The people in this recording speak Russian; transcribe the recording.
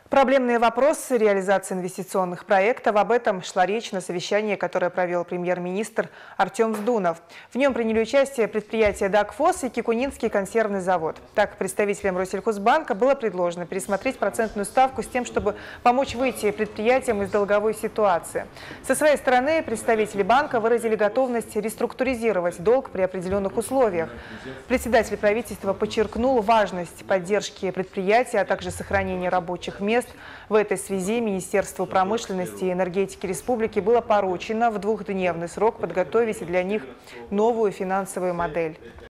Проблемные вопросы реализации инвестиционных проектов. Об этом шла речь на совещании, которое провел премьер-министр Артем Вздунов. В нем приняли участие предприятия «Дагфос» и Кикунинский консервный завод. Так, представителям Россельхозбанка было предложено пересмотреть процентную ставку с тем, чтобы помочь выйти предприятиям из долговой ситуации. Со своей стороны, представители банка выразили готовность реструктуризировать долг при определенных условиях. Председатель правительства подчеркнул важность поддержки предприятий, а также сохранения рабочих мест. В этой связи Министерству промышленности и энергетики республики было поручено в двухдневный срок подготовить для них новую финансовую модель.